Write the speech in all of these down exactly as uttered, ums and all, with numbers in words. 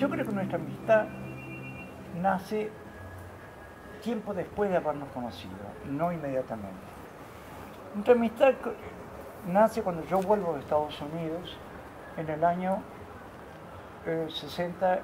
Yo creo que nuestra amistad nace tiempo después de habernos conocido, no inmediatamente. Nuestra amistad nace cuando yo vuelvo de Estados Unidos en el año eh, sesenta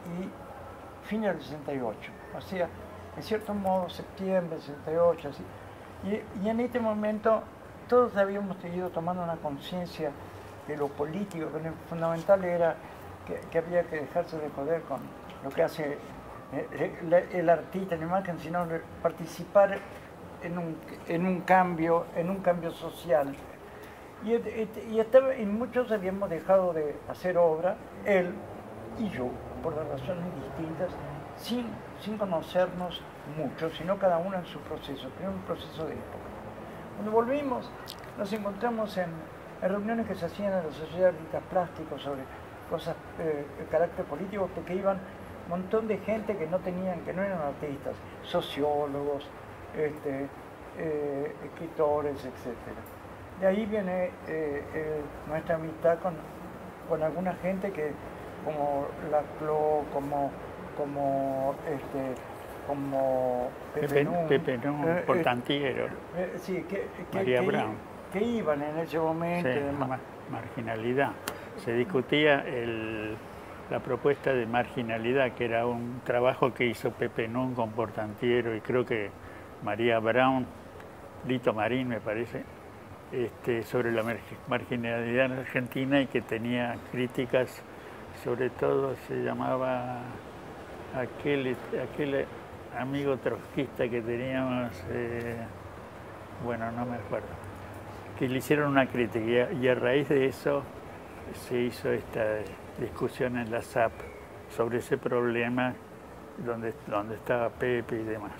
y fin del sesenta y ocho, o sea, en cierto modo septiembre del sesenta y ocho, así. Y, y en este momento todos habíamos ido tomando una conciencia de lo político, que lo fundamental era que, que había que dejarse de joder con lo que hace el, el artista en imagen, sino participar en un, en un cambio, en un cambio social. Y, y, estaba, y muchos habíamos dejado de hacer obra, él y yo, por razones distintas, sin, sin conocernos mucho, sino cada uno en su proceso, pero un proceso de época. Cuando volvimos, nos encontramos en, en reuniones que se hacían en la Sociedad de Artistas Plásticos sobre cosas eh, de carácter político, porque iban un montón de gente que no tenían, que no eran artistas, sociólogos, este, eh, escritores, etcétera. De ahí viene eh, eh, nuestra amistad con, con alguna gente que, como Laclau, como, como, este, como Pepe Nun, Pepe Nun eh, Portantiero, eh, sí, que, que, María que, Brown. Que iban en ese momento. Sí, de ma marginalidad. Se discutía el, la propuesta de marginalidad, que era un trabajo que hizo Pepe Nun con Portantiero y creo que María Brown, Lito Marín me parece, este, sobre la marginalidad en Argentina, y que tenía críticas, sobre todo se llamaba aquel, aquel amigo trotskista que teníamos, eh, bueno, no me acuerdo, que le hicieron una crítica y a, y a raíz de eso se hizo esta discusión en la S A P sobre ese problema donde, donde estaba Pepe y demás,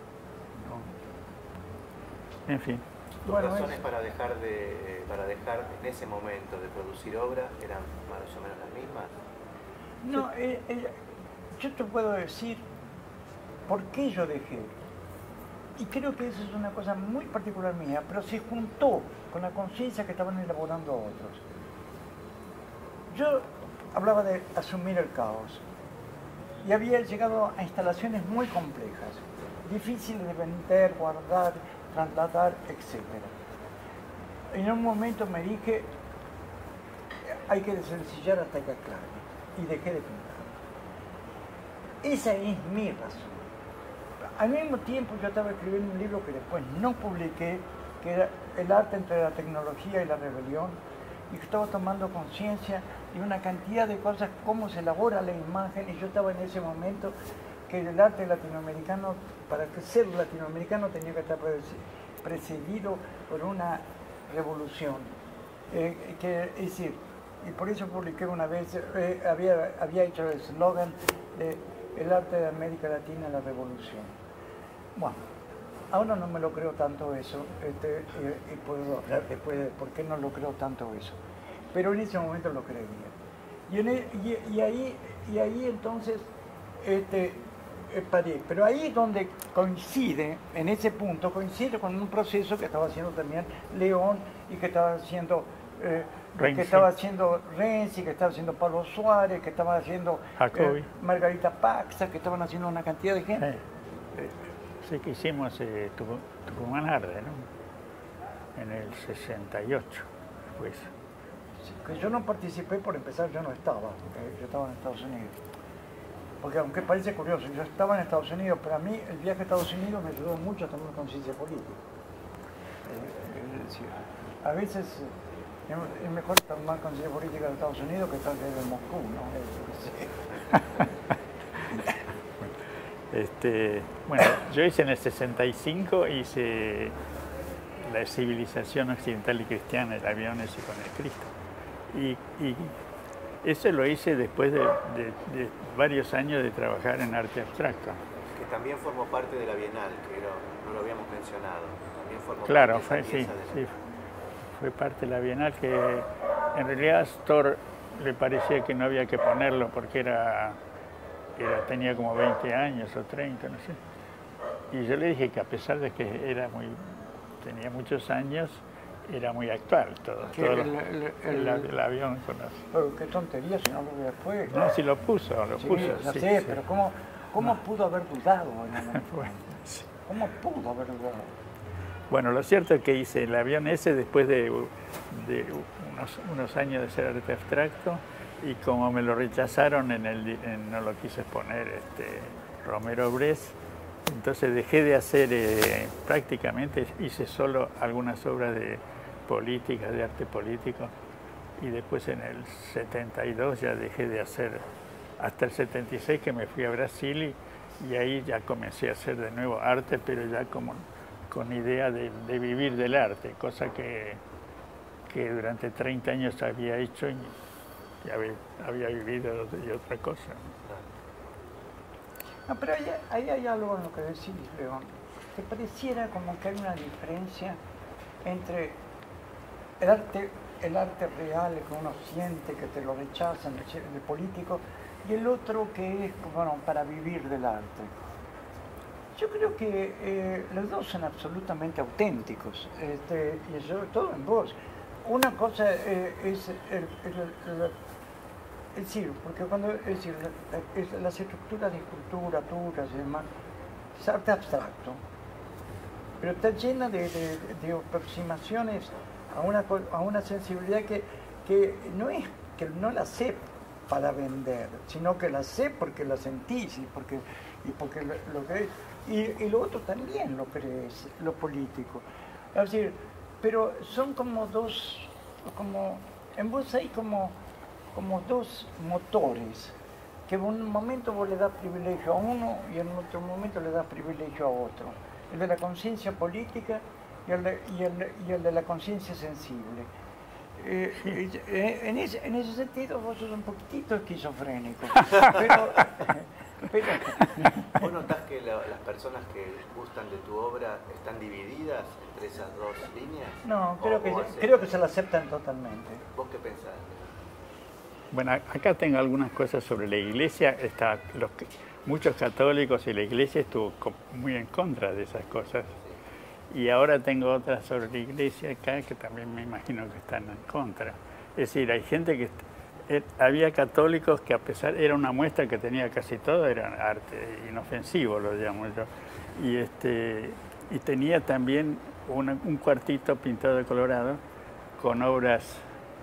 ¿no? En fin. ¿Tus bueno, razones es... para, dejar de, para dejar en ese momento de producir obra eran más o menos las mismas? No, eh, eh, yo te puedo decir por qué yo dejé. Y creo que eso es una cosa muy particular mía, pero se juntó con la conciencia que estaban elaborando otros. Yo hablaba de asumir el caos y había llegado a instalaciones muy complejas, difíciles de vender, guardar, trasladar, etcétera. En un momento me dije, hay que desencillar hasta que aclare, y dejé de pintar. Esa es mi razón. Al mismo tiempo yo estaba escribiendo un libro que después no publiqué, que era El arte entre la tecnología y la rebelión, y que estaba tomando conciencia de una cantidad de cosas, cómo se elabora la imagen, y yo estaba en ese momento que el arte latinoamericano, para ser latinoamericano, tenía que estar precedido por una revolución. Eh, que, es decir, y por eso publiqué una vez, eh, había, había hecho el eslogan de el arte de América Latina, la revolución. Bueno, ahora no me lo creo tanto eso, este, eh, y puedo hablar después de por qué no lo creo tanto eso, pero en ese momento lo creía. Y, en el, y, y, ahí, y ahí entonces, este, Eh, paré. Pero ahí es donde coincide, en ese punto, coincide con un proceso que estaba haciendo también León y que estaba haciendo eh, que estaba haciendo Renzi, que estaba haciendo Pablo Suárez, que estaba haciendo eh, Margarita Paxa, que estaban haciendo una cantidad de gente. Sí, sí que hicimos eh, Tucumán Arde, ¿no? En el sesenta y ocho, pues. Sí, que yo no participé, por empezar, yo no estaba, eh, yo estaba en Estados Unidos. Porque aunque parece curioso, yo estaba en Estados Unidos, pero a mí el viaje a Estados Unidos me ayudó mucho a tomar conciencia política. Eh, es decir, a veces eh, es mejor tomar conciencia política de Estados Unidos que estar en Moscú, ¿no? este, bueno, yo hice en el sesenta y cinco, hice la civilización occidental y cristiana, el avión ese con el Cristo. Y, y eso lo hice después de, de, de varios años de trabajar en arte abstracto. Que también formó parte de la Bienal, que no, no lo habíamos mencionado. También formó claro, parte de fue, sí, de... sí, fue parte de la Bienal, que en realidad a Astor le parecía que no había que ponerlo porque era, era, tenía como veinte años o treinta, no sé. Y yo le dije que a pesar de que era muy, tenía muchos años, era muy actual todo. Que todo el, el, el, el, el avión con los... Pero qué tontería si no lo ve después. No, si lo puso, lo sí, puso. Ya sí, sé, sí. pero ¿cómo, cómo no. pudo haber dudado? Bueno, sí. ¿Cómo pudo haber dudado? Bueno, lo cierto es que hice el avión ese después de, de unos, unos años de ser arte abstracto, y como me lo rechazaron, en el, en, no lo quise exponer este, Romero Brés, entonces dejé de hacer, eh, prácticamente hice solo algunas obras de política, de arte político, y después en el setenta y dos ya dejé de hacer, hasta el setenta y seis que me fui a Brasil, y, y ahí ya comencé a hacer de nuevo arte, pero ya como con idea de, de vivir del arte, cosa que, que durante treinta años había hecho y, y había, había vivido de otra cosa. No, pero ahí, ahí hay algo en lo que decís, León. Te pareciera como que hay una diferencia entre el arte, el arte real que uno siente, que te lo rechazan, el político, y el otro que es, bueno, para vivir del arte. Yo creo que eh, los dos son absolutamente auténticos, este, y sobre todo en vos. Una cosa eh, es el, el, el, el Es decir, porque cuando, es decir, es, las estructuras de escultura, turas y demás, es arte abstracto, pero está llena de, de, de aproximaciones a una, a una sensibilidad que, que no es que no la sé para vender, sino que la sé porque la sentís y porque, y porque lo, lo crees, y, y lo otro también lo crees, lo político. Es decir, pero son como dos, como, en vos hay como como dos motores, que en un momento vos le das privilegio a uno y en otro momento le das privilegio a otro. El de la conciencia política y el de, y el, y el de la conciencia sensible. Eh, eh, en, ese, en ese sentido vos sos un poquitito esquizofrénico. Pero, pero ¿Vos notás que la, las personas que gustan de tu obra están divididas entre esas dos líneas? No, creo, o, que, o creo que se la aceptan totalmente. ¿Vos qué pensás? Bueno, acá tengo algunas cosas sobre la iglesia. Está, los, muchos católicos y la iglesia estuvo muy en contra de esas cosas. Y ahora tengo otras sobre la iglesia acá que también me imagino que están en contra. Es decir, hay gente que... Había católicos que a pesar... Era una muestra que tenía casi todo, era arte inofensivo, lo llamo yo. Y, este, y tenía también una, un cuartito pintado de colorado con obras...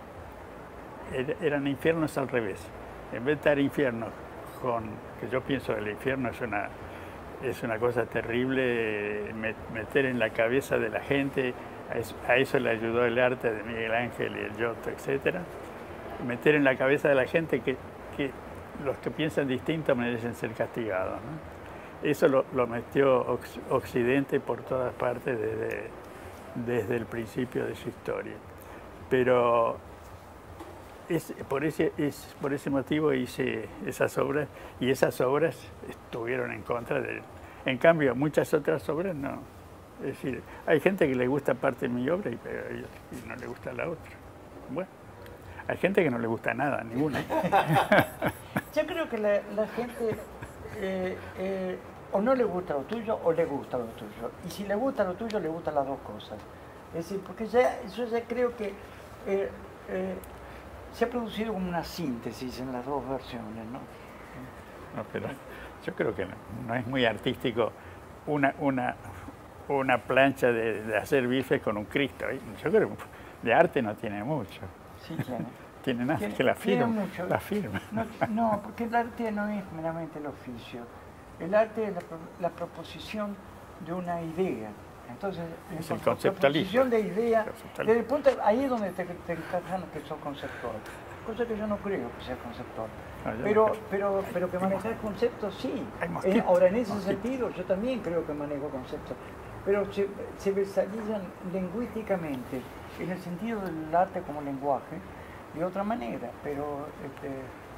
Eran infiernos al revés. En vez de estar infiernos con, que yo pienso que el infierno es una, es una cosa terrible, meter en la cabeza de la gente, a eso, a eso le ayudó el arte de Miguel Ángel y el Giotto, etcétera. Meter en la cabeza de la gente que, que los que piensan distinto merecen ser castigados, ¿no? Eso lo, lo metió Occidente por todas partes desde, desde el principio de su historia. Pero Es, por, ese, es, por ese motivo hice esas obras, y esas obras estuvieron en contra de él. En cambio, muchas otras obras no. Es decir, hay gente que le gusta parte de mi obra y, y no le gusta la otra. Bueno, hay gente que no le gusta nada, ninguna. Yo creo que la, la gente eh, eh, o no le gusta lo tuyo o le gusta lo tuyo. Y si le gusta lo tuyo, le gustan las dos cosas. Es decir, porque ya, yo ya creo que... Eh, eh, se ha producido como una síntesis en las dos versiones, ¿no? No, pero yo creo que no, no es muy artístico una, una, una plancha de, de hacer bifes con un Cristo. Yo creo que de arte no tiene mucho. Sí tiene. Tiene nada, tiene, que la firma. Mucho. La firma. No, no, porque el arte no es meramente el oficio. El arte es la, la proposición de una idea. Entonces, es el conceptualismo. De idea, desde el punto, ahí es donde te, te encajan que sos conceptual. Cosa que yo no creo que sea conceptual. No, pero, no pero, pero que manejar conceptos sí. Eh, ahora, en ese mosquito. sentido, yo también creo que manejo conceptos. Pero se, se versalillan lingüísticamente en el sentido del arte como lenguaje de otra manera. Pero este,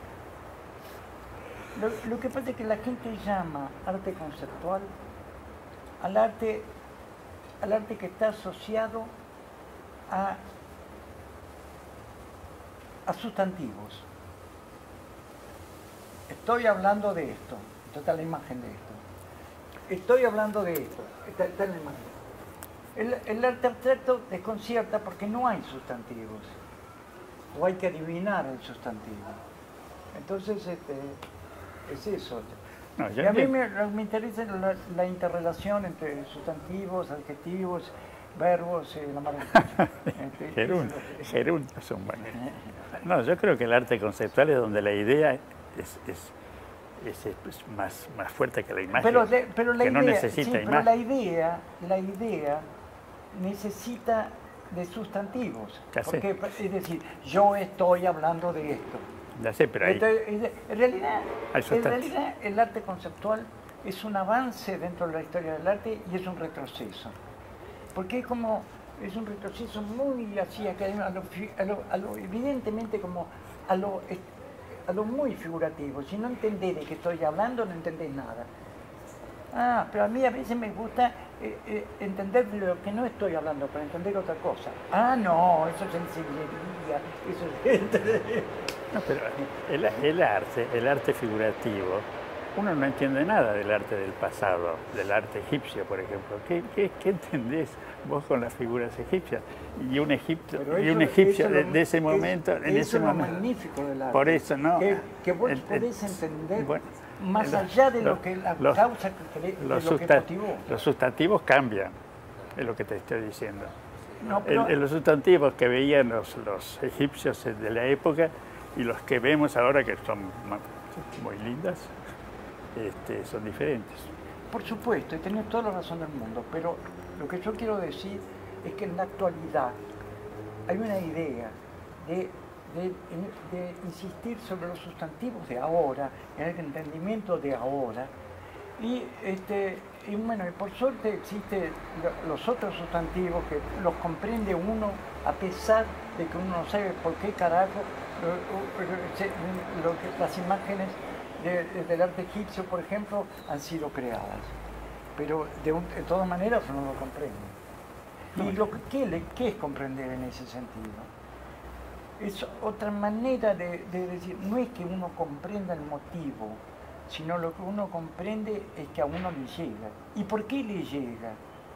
lo, lo que pasa es que la gente llama arte conceptual al arte al arte que está asociado a, a sustantivos. Estoy hablando de esto, esta está la imagen de esto. Estoy hablando de esto, esta está la imagen. El, el arte abstracto desconcierta porque no hay sustantivos, o hay que adivinar el sustantivo. Entonces, este, es eso. No, y a mí me, me interesa la, la interrelación entre sustantivos, adjetivos, verbos y la maravillosa. Gerundios son buenos. No, yo creo que el arte conceptual es donde la idea es, es, es, es más, más fuerte que la imagen, pero, de, pero la que idea, no necesita sí, imagen. Pero la idea, la idea necesita de sustantivos. Ya sé. Porque, es decir, yo estoy hablando de esto. Ya sé, pero ahí... Entonces, en, realidad, hay en realidad, el arte conceptual es un avance dentro de la historia del arte y es un retroceso. Porque es como, es un retroceso muy así, académico, a lo, a lo, a lo, evidentemente como a lo, a lo muy figurativo. Si no entendés de qué estoy hablando, no entendés nada. Ah, pero a mí a veces me gusta eh, eh, entender lo que no estoy hablando, para entender otra cosa. Ah, no, eso es sensibilidad, eso es... No, pero el, el arte, el arte figurativo, uno no entiende nada del arte del pasado, del arte egipcio, por ejemplo. ¿Qué, qué, qué entendés vos con las figuras egipcias? Y un egipcio, eso, y un egipcio de, de ese momento, es, en ese es momento. Lo magnífico del arte. Por eso, ¿no? Que, que vos el, podés el, entender bueno, más el, allá de los, lo que la los, causa que, de los, lo que motivó. Los sustantivos cambian, es lo que te estoy diciendo. No, pero, el, los sustantivos que veían los, los egipcios de la época y los que vemos ahora, que son muy lindas, este, son diferentes. Por supuesto, y tenés toda la razón del mundo, pero lo que yo quiero decir es que en la actualidad hay una idea de, de, de insistir sobre los sustantivos de ahora, en el entendimiento de ahora, y, este, y bueno, y por suerte existen los otros sustantivos que los comprende uno a pesar de que uno no sabe por qué carajo lo, lo que, las imágenes de, de, del arte egipcio, por ejemplo, han sido creadas. Pero de, un, de todas maneras uno lo comprende. ¿Y lo que, ¿qué, qué es comprender en ese sentido? Es otra manera de, de decir, no es que uno comprenda el motivo, sino lo que uno comprende es que a uno le llega. ¿Y por qué le llega?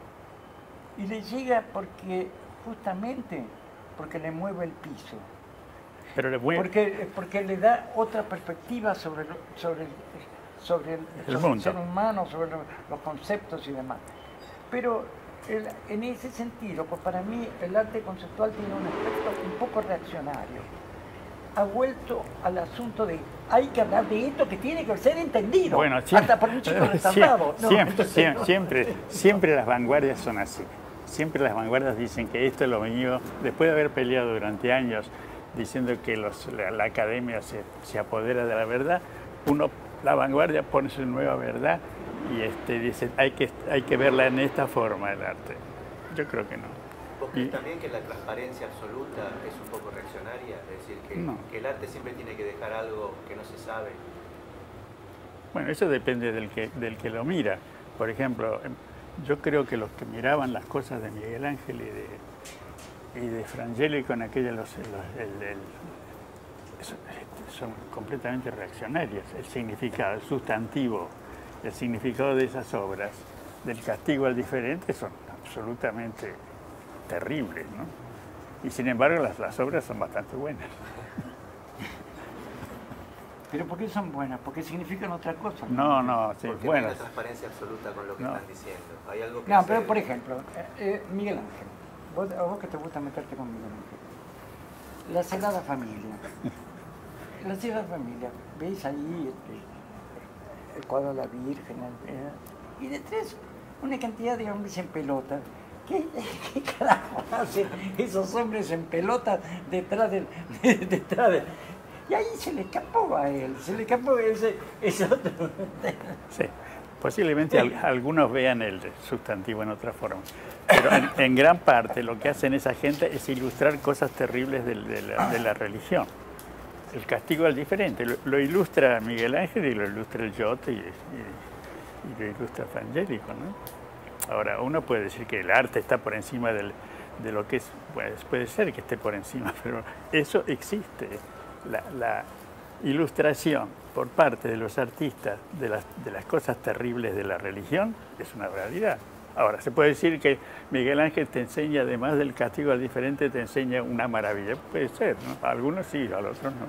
Y le llega porque, justamente, porque le mueve el piso. Pero le mueve... porque, porque le da otra perspectiva sobre, sobre, el, sobre, el, el, sobre mundo. el ser humano, sobre lo, los conceptos y demás. Pero el, en ese sentido, pues para mí el arte conceptual tiene un aspecto un poco reaccionario. Ha vuelto al asunto de hay que hablar de esto que tiene que ser entendido, bueno, siempre, hasta por un chico retardado. Siempre, siempre, siempre, siempre, siempre las vanguardias son así. Siempre las vanguardias dicen que esto es lo mío, después de haber peleado durante años diciendo que los, la, la academia se, se apodera de la verdad, uno, la vanguardia pone su nueva verdad y este, dice hay que, hay que verla en esta forma el arte. Yo creo que no. ¿Vos crees también que la transparencia absoluta es un poco reaccionaria? Es decir, que, no. que el arte siempre tiene que dejar algo que no se sabe. Bueno, eso depende del que, del que lo mira. Por ejemplo, yo creo que los que miraban las cosas de Miguel Ángel y de, y de Frangélico en aquella, los, los, el, el, son completamente reaccionarias. El significado, el sustantivo, el significado de esas obras, del castigo al diferente, son absolutamente terribles, ¿no? Y sin embargo las, las obras son bastante buenas. ¿Pero por qué son buenas? ¿Porque significan otra cosa? No, no, sí, Porque bueno. no hay una transparencia absoluta con lo que No. están diciendo. Hay algo que No, hacer. pero por ejemplo, eh, eh, Miguel Ángel, vos, a vos que te gusta meterte con Miguel Ángel, la Sagrada Familia. La Sagrada Familia, veis ahí este, el cuadro de la Virgen, eh, y detrás una cantidad de hombres en pelota. ¿Qué, qué carajo hacen esos hombres en pelota detrás del... detrás del y ahí se le escapó a él, se le escapó ese, ese otro. Sí, posiblemente al, algunos vean el sustantivo en otra forma. Pero en, en gran parte lo que hacen esa gente es ilustrar cosas terribles de, de, la, de la religión. El castigo al diferente. Lo, lo ilustra Miguel Ángel y lo ilustra el Giotto y, y, y lo ilustra Frangélico, ¿no? Ahora, uno puede decir que el arte está por encima del, de lo que es, pues, puede ser que esté por encima, pero eso existe. La, la ilustración por parte de los artistas de las, de las cosas terribles de la religión es una realidad. Ahora, se puede decir que Miguel Ángel te enseña, además del castigo al diferente, te enseña una maravilla. Puede ser, ¿no? A algunos sí, a los otros no.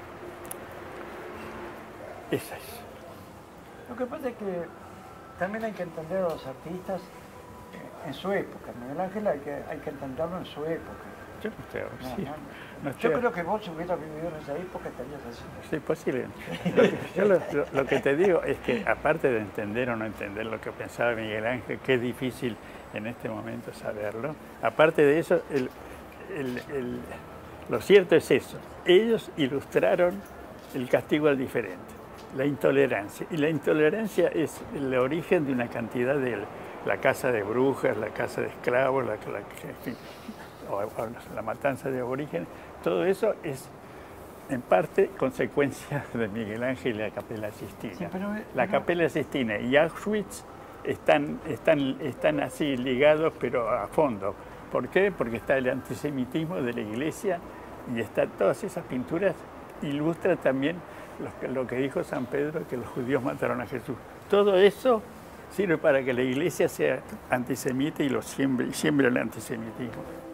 Esa es. Lo que pasa es que también hay que entender a los artistas en su época. Miguel Ángel hay que, hay que entenderlo en su época. Yo no estoy, No, sí, no, no Yo estoy, creo que vos si hubieras vivido en esa época estarías así. sí, posible. Lo que, yo lo, lo, lo que te digo es que aparte de entender o no entender lo que pensaba Miguel Ángel, que es difícil en este momento saberlo, aparte de eso, el, el, el, lo cierto es eso. Ellos ilustraron el castigo al diferente, la intolerancia. Y la intolerancia es el origen de una cantidad de la casa de brujas, la casa de esclavos, la, la, en fin, o, o la matanza de aborígenes. Todo eso es en parte consecuencia de Miguel Ángel y la Capella Sistina. Sí, pero, pero... La Capella Sistina y Auschwitz están, están, están así ligados, pero a fondo. ¿Por qué? Porque está el antisemitismo de la Iglesia y están todas esas pinturas ilustran también lo que, lo que dijo San Pedro, que los judíos mataron a Jesús. Todo eso sirve para que la Iglesia sea antisemita y lo siembre, siembre el antisemitismo.